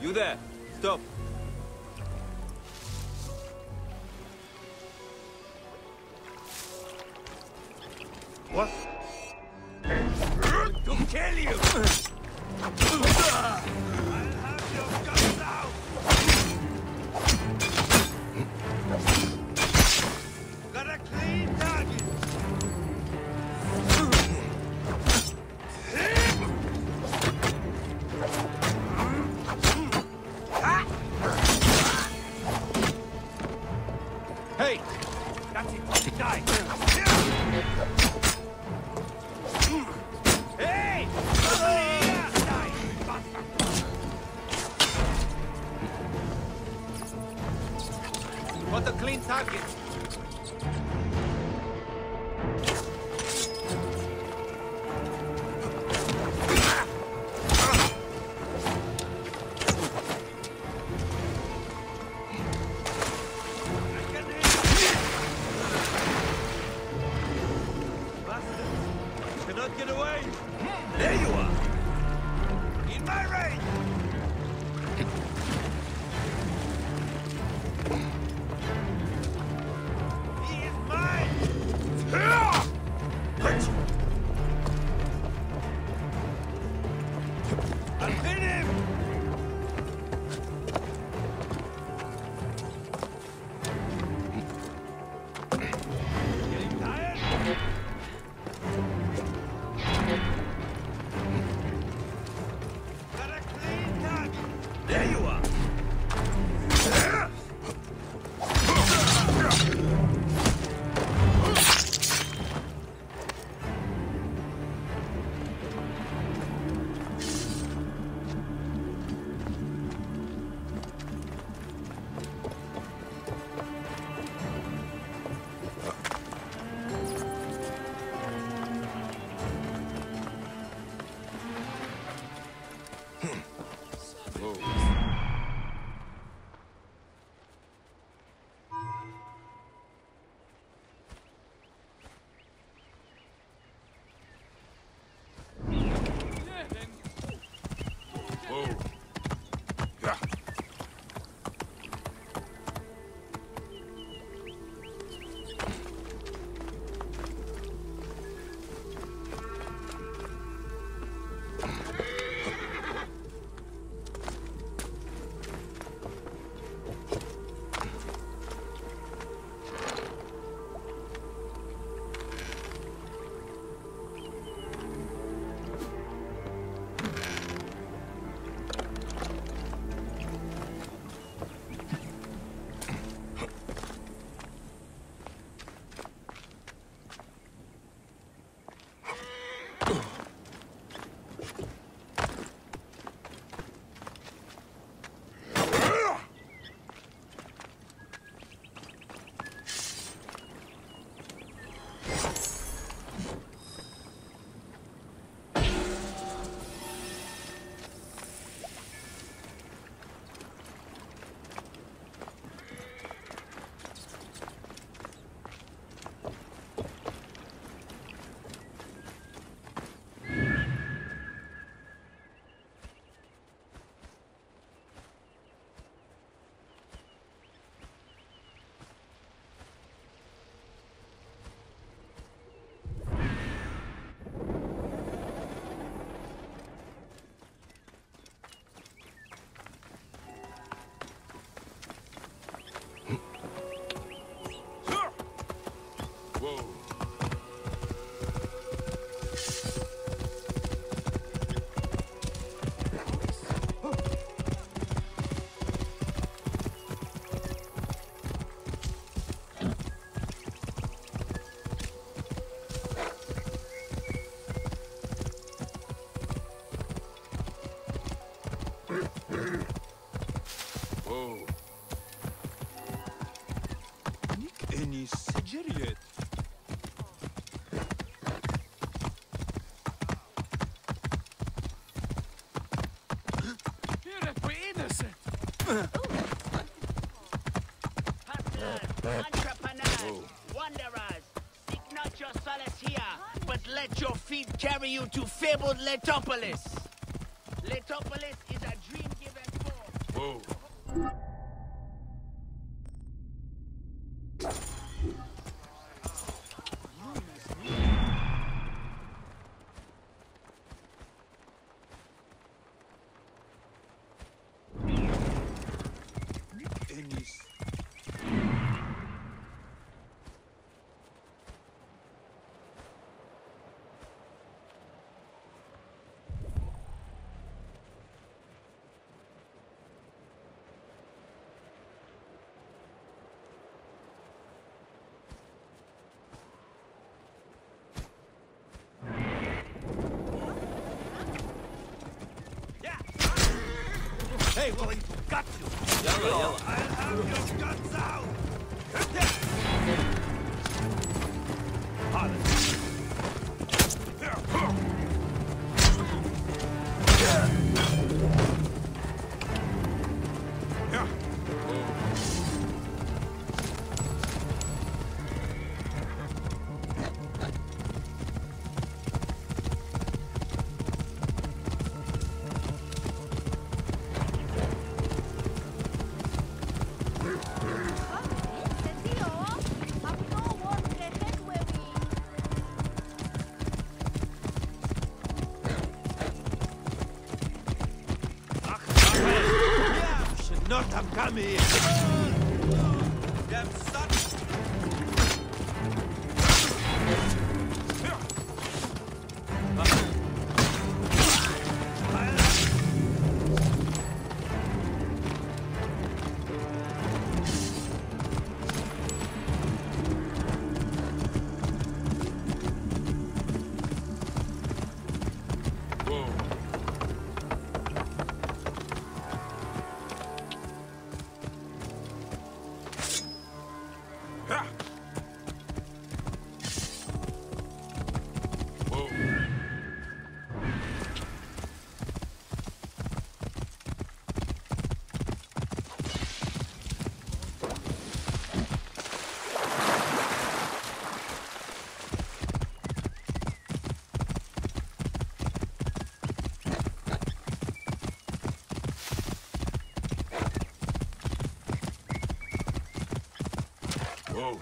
You there. Stop. What? To kill you! I'll have your guts out! Got a clean target! Hey! That's it. Die! Hey! Die, bastard! Got a clean target. Cannot get away! There you are! In my range! He is mine! I'll hit him! Getting tired? Got a clean target. There you are. Any Sigeriet? We're innocent. Hustlers, entrepreneurs, wanderers, seek not your solace here, but let your feet carry you to fabled Letopolis. Letopolis is a dream given form. Whoa. Ennis. Hey, well, you got to. Yalla, yalla. I'll have your guts out. Should not have come here. Damn son. Whoa.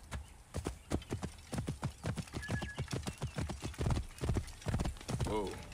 Whoa.